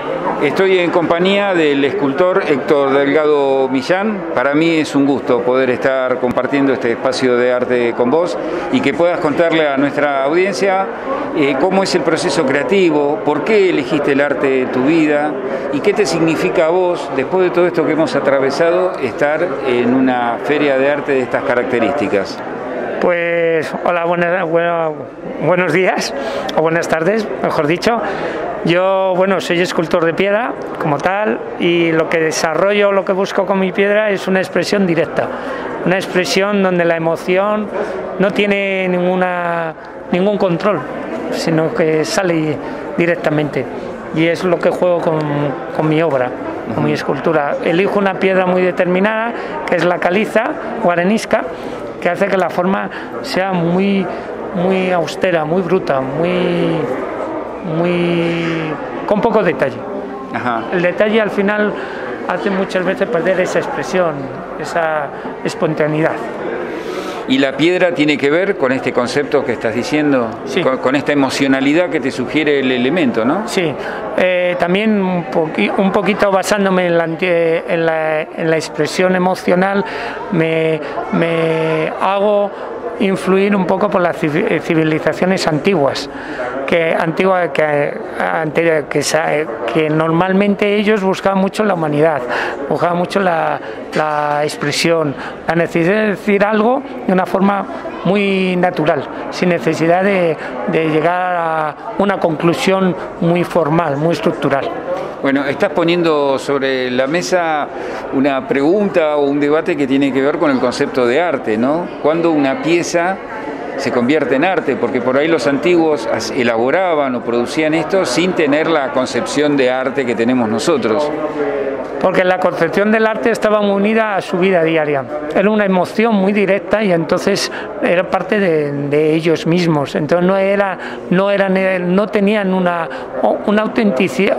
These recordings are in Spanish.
Estoy en compañía del escultor Héctor Delgado Millán. Para mí es un gusto poder estar compartiendo este espacio de arte con vos y que puedas contarle a nuestra audiencia cómo es el proceso creativo, por qué elegiste el arte en tu vida y qué te significa a vos, después de todo esto que hemos atravesado, estar en una feria de arte de estas características. Pues hola, buenos días o buenas tardes, mejor dicho. Yo, soy escultor de piedra como tal y lo que desarrollo, lo que busco con mi piedra es una expresión directa, una expresión donde la emoción no tiene ningún control, sino que sale directamente. Y es lo que juego con mi obra, con mi escultura. Elijo una piedra muy determinada, que es la caliza o arenisca, que hace que la forma sea muy austera, muy bruta, con poco detalle. Ajá. El detalle al final hace muchas veces perder esa expresión, esa espontaneidad. ¿Y la piedra tiene que ver con este concepto que estás diciendo? Sí. Con esta emocionalidad que te sugiere el elemento, ¿no? Sí, también un poquito basándome en la expresión emocional, me hago influir un poco por las civilizaciones antiguas, que normalmente ellos buscaban mucho la humanidad, buscaban mucho la expresión, la necesidad de decir algo de una forma muy natural, sin necesidad de llegar a una conclusión muy formal, muy estructural. Bueno, estás poniendo sobre la mesa una pregunta o un debate que tiene que ver con el concepto de arte, ¿no? ¿Cuándo una pieza se convierte en arte? Porque por ahí los antiguos elaboraban o producían esto sin tener la concepción de arte que tenemos nosotros. Porque la concepción del arte estaba muy unida a su vida diaria. Era una emoción muy directa y entonces era parte de ellos mismos. Entonces no tenían una autenticidad,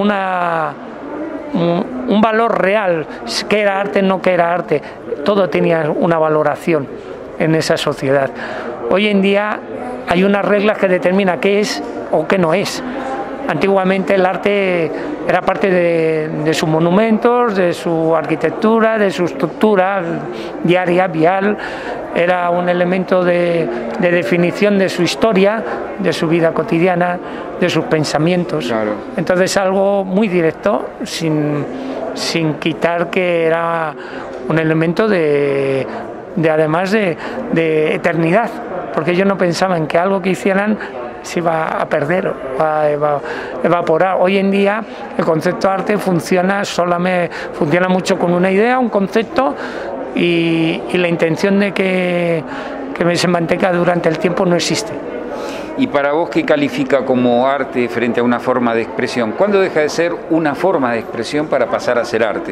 un valor real, que era arte, no que era arte. Todo tenía una valoración en esa sociedad. Hoy en día hay unas reglas que determinan qué es o qué no es. Antiguamente el arte era parte de sus monumentos, de su arquitectura, de su estructura diaria, vial, era un elemento de definición de su historia, de su vida cotidiana, de sus pensamientos. Claro. Entonces algo muy directo, sin quitar que era un elemento además de eternidad, porque ellos no pensaban que algo que hicieran se iba a perder, va a evaporar. Hoy en día el concepto de arte funciona mucho con una idea, un concepto y la intención de que se mantenga durante el tiempo no existe. ¿Y para vos qué califica como arte frente a una forma de expresión? ¿Cuándo deja de ser una forma de expresión para pasar a ser arte?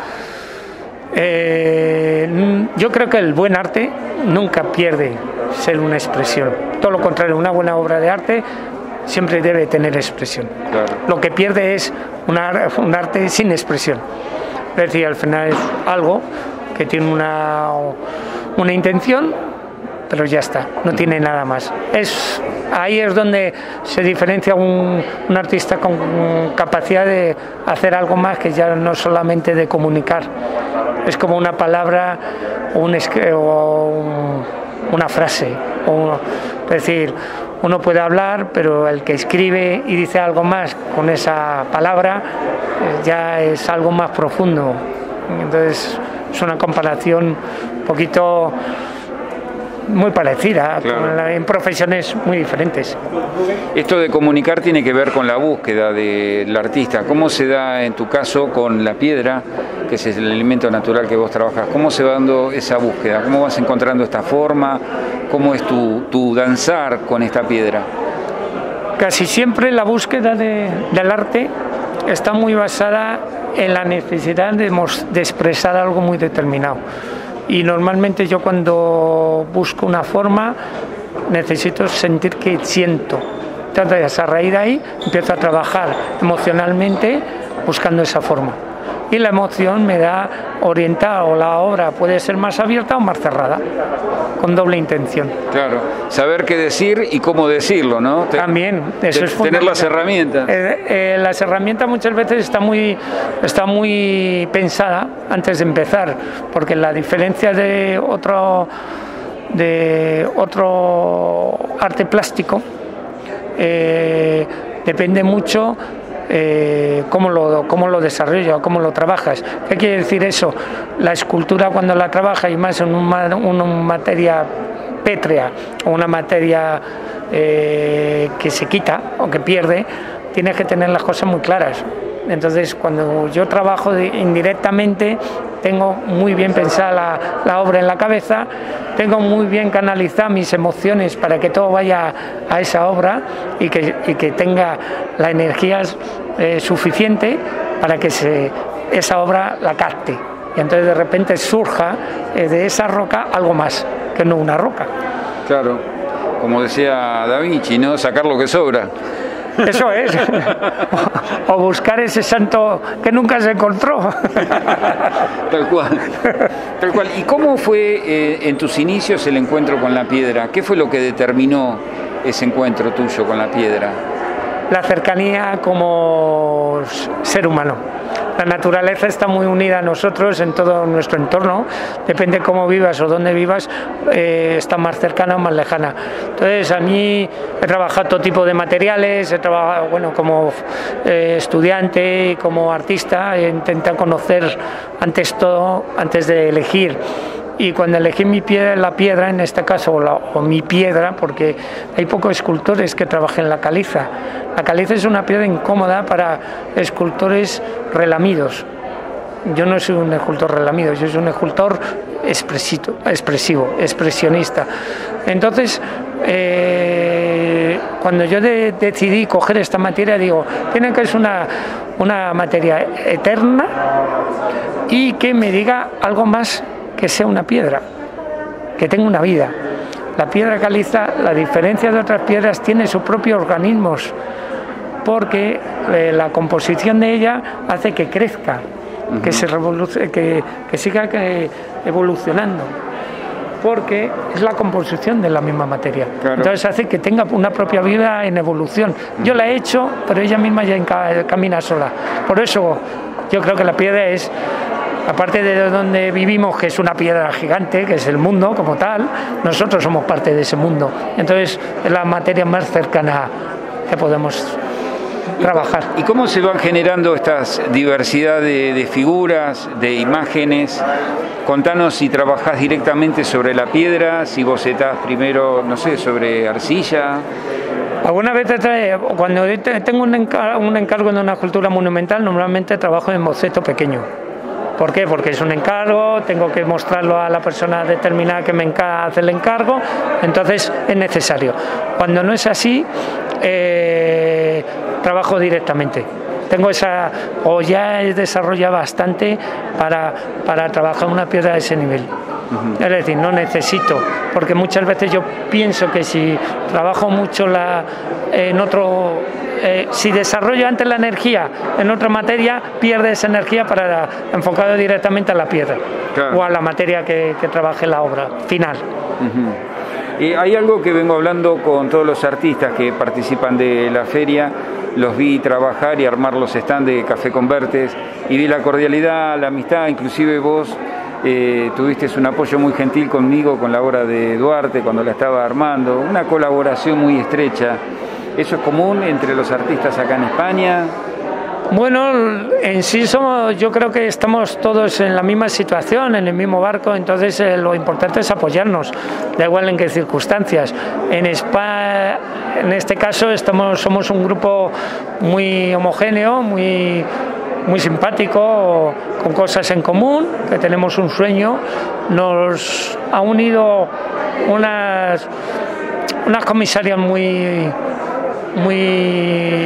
Yo creo que el buen arte nunca pierde ser una expresión. Todo lo contrario, una buena obra de arte siempre debe tener expresión. Claro. Lo que pierde es un arte sin expresión. Es decir, al final es algo que tiene una intención, pero ya está, no tiene nada más. Ahí es donde se diferencia un artista con capacidad de hacer algo más que ya no solamente de comunicar. Es como una palabra o una frase. Es decir, uno puede hablar, pero el que escribe y dice algo más con esa palabra ya es algo más profundo. Entonces es una comparación un poquito muy parecida, claro, en profesiones muy diferentes. Esto de comunicar tiene que ver con la búsqueda del artista. ¿Cómo se da en tu caso con la piedra, que es el elemento natural que vos trabajas? ¿Cómo se va dando esa búsqueda? ¿Cómo vas encontrando esta forma? ¿Cómo es tu danzar con esta piedra? Casi siempre la búsqueda del arte está muy basada en la necesidad de expresar algo muy determinado. Y normalmente yo cuando busco una forma necesito sentir que siento. Entonces a raíz de ahí empiezo a trabajar emocionalmente buscando esa forma. y la emoción me da orientar, o la obra puede ser más abierta o más cerrada, con doble intención. Claro, saber qué decir y cómo decirlo, ¿no? También, eso es tener las herramientas. Las herramientas muchas veces está muy pensada antes de empezar, porque la diferencia de otro arte plástico depende mucho cómo lo desarrollas, cómo lo trabajas. ¿Qué quiere decir eso? La escultura, cuando la trabajas, y más en una materia pétrea o una materia que se quita o que pierde, tienes que tener las cosas muy claras. Entonces, cuando yo trabajo indirectamente, tengo muy bien pensada la obra en la cabeza, tengo muy bien canalizadas mis emociones para que todo vaya a esa obra y que tenga la energía suficiente para que esa obra la capte. Y entonces de repente surja de esa roca algo más, que no una roca. Claro, como decía Da Vinci, ¿no? Sacar lo que sobra. Eso es. O buscar ese santo que nunca se encontró. Tal cual. Tal cual. ¿Y cómo fue en tus inicios el encuentro con la piedra? ¿Qué fue lo que determinó ese encuentro tuyo con la piedra? La cercanía como ser humano. La naturaleza está muy unida a nosotros en todo nuestro entorno, depende cómo vivas o dónde vivas, está más cercana o más lejana. Entonces, a mí he trabajado todo tipo de materiales, he trabajado como estudiante y como artista, he intentado conocer antes de elegir. Y cuando elegí la piedra, en este caso, o mi piedra, porque hay pocos escultores que trabajen la caliza. La caliza es una piedra incómoda para escultores relamidos. Yo no soy un escultor relamido, yo soy un escultor expresivo, expresionista. Entonces, cuando yo decidí coger esta materia, digo, tiene que ser una materia eterna y que me diga algo más que sea una piedra, que tenga una vida. La piedra caliza, la diferencia de otras piedras, tiene sus propios organismos, porque la composición de ella hace que crezca, que siga evolucionando, porque es la composición de la misma materia. Claro. Entonces hace que tenga una propia vida en evolución. Yo la he hecho, pero ella misma ya camina sola. Por eso yo creo que la piedra es, aparte de donde vivimos, que es una piedra gigante, que es el mundo como tal, nosotros somos parte de ese mundo. Entonces es la materia más cercana que podemos trabajar. ¿Y cómo se van generando estas diversidad de figuras, de imágenes? Contanos si trabajás directamente sobre la piedra, si bocetás primero, no sé, sobre arcilla. Algunas veces, cuando tengo un encargo en una escultura monumental, normalmente trabajo en boceto pequeño. ¿Por qué? Porque es un encargo, tengo que mostrarlo a la persona determinada que me hace el encargo, entonces es necesario. Cuando no es así, trabajo directamente. Tengo ya he desarrollado bastante para trabajar una piedra de ese nivel. Es decir, no necesito, porque muchas veces yo pienso que si trabajo mucho si desarrollo antes la energía en otra materia, pierde esa energía para enfocado directamente a la piedra, claro, o a la materia que trabaje la obra final. Hay algo que vengo hablando con todos los artistas que participan de la feria. Los vi trabajar y armar los stands de Café Convertes y vi la cordialidad, la amistad, inclusive vos tuviste un apoyo muy gentil conmigo con la obra de Duarte cuando la estaba armando, una colaboración muy estrecha. ¿Eso es común entre los artistas acá en España? Bueno, en sí yo creo que estamos todos en la misma situación, en el mismo barco, entonces lo importante es apoyarnos, da igual en qué circunstancias. En España, en este caso, somos un grupo muy homogéneo, muy simpático, con cosas en común, que tenemos un sueño. Nos ha unido unas comisarias muy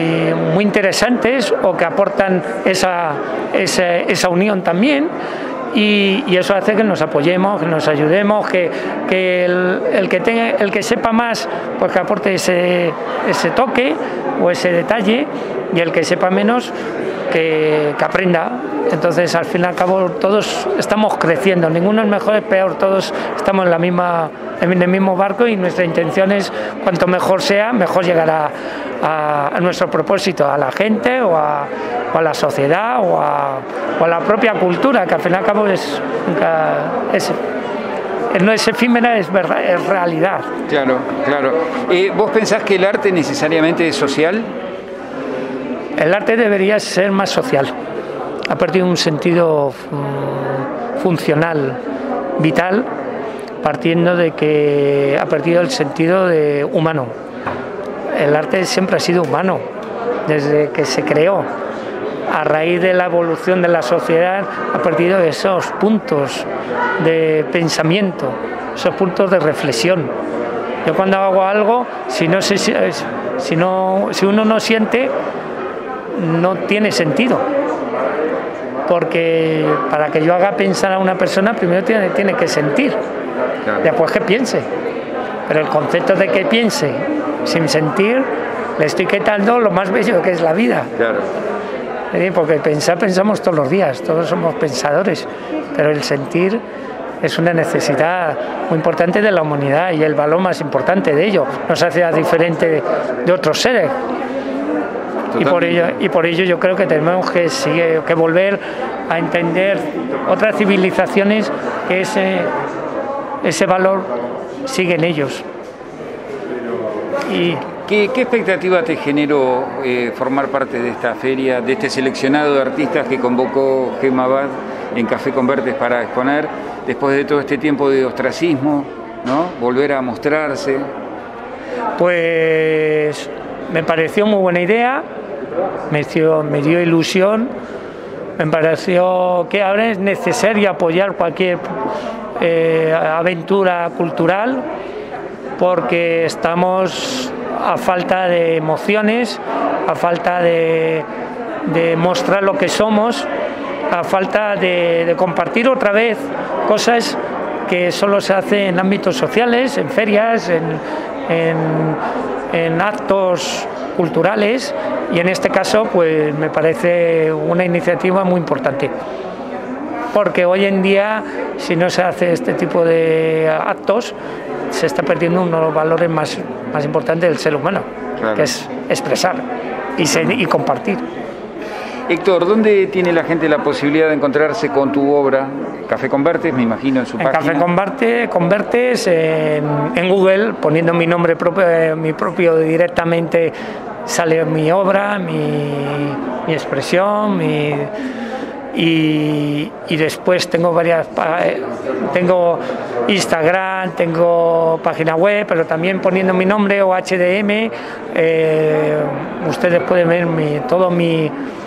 interesantes, o que aportan esa unión también, y eso hace que nos apoyemos, que nos ayudemos, que el que sepa más, pues que aporte ese toque o ese detalle, y el que sepa menos, que aprenda. Entonces, al fin y al cabo, todos estamos creciendo, ninguno es mejor, es peor, todos estamos en el mismo barco, y nuestra intención es, cuanto mejor sea, mejor llegará a nuestro propósito, a la gente o a la sociedad o a la propia cultura, que al fin y al cabo no es efímera, es realidad. Claro, claro. ¿Vos pensás que el arte necesariamente es social? El arte debería ser más social. Ha perdido un sentido funcional, vital, partiendo de que ha perdido el sentido de humano. El arte siempre ha sido humano, desde que se creó. A raíz de la evolución de la sociedad ha perdido esos puntos de pensamiento, esos puntos de reflexión. Yo cuando hago algo, si uno no siente, no tiene sentido, porque para que yo haga pensar a una persona, primero tiene que sentir, después que piense. Pero el concepto de que piense sin sentir, le estoy quitando lo más bello que es la vida. Claro. Porque pensamos todos los días, todos somos pensadores, pero el sentir es una necesidad muy importante de la humanidad, y el valor más importante de ello. Nos hace diferente de otros seres. Y por ello yo creo que tenemos que volver a entender otras civilizaciones, que ese valor sigue en ellos. Y ¿Qué expectativa te generó formar parte de esta feria, de este seleccionado de artistas que convocó Gemma Abad en Café con Vertes para exponer, después de todo este tiempo de ostracismo, ¿no? Volver a mostrarse? Pues me pareció muy buena idea, me dio ilusión, me pareció que ahora es necesario apoyar cualquier aventura cultural, porque estamos a falta de emociones, a falta de mostrar lo que somos, a falta de compartir otra vez cosas que solo se hacen en ámbitos sociales, en ferias, en actos culturales, y en este caso pues me parece una iniciativa muy importante, porque hoy en día, si no se hace este tipo de actos, se está perdiendo uno de los valores más importantes del ser humano, claro, que es expresar y compartir. Héctor, ¿dónde tiene la gente la posibilidad de encontrarse con tu obra? Café con Vertes, me imagino, en su página. Café con Vertes, en Google, poniendo mi nombre propio directamente, sale mi obra, mi expresión, y después tengo tengo Instagram, tengo página web, pero también poniendo mi nombre o HDM, ustedes pueden ver todos mis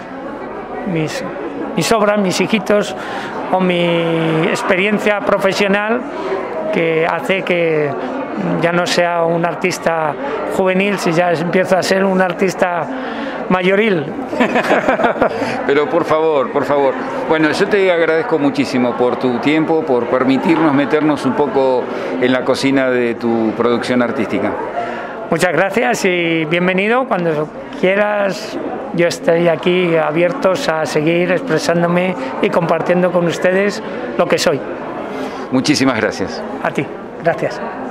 obras, mis hijitos, o mi experiencia profesional, que hace que ya no sea un artista juvenil, si ya empiezo a ser un artista mayoril. Pero por favor. Bueno, yo te agradezco muchísimo por tu tiempo, por permitirnos meternos un poco en la cocina de tu producción artística. Muchas gracias y bienvenido. Cuando quieras, yo estoy aquí abiertos a seguir expresándome y compartiendo con ustedes lo que soy. Muchísimas gracias. A ti, gracias.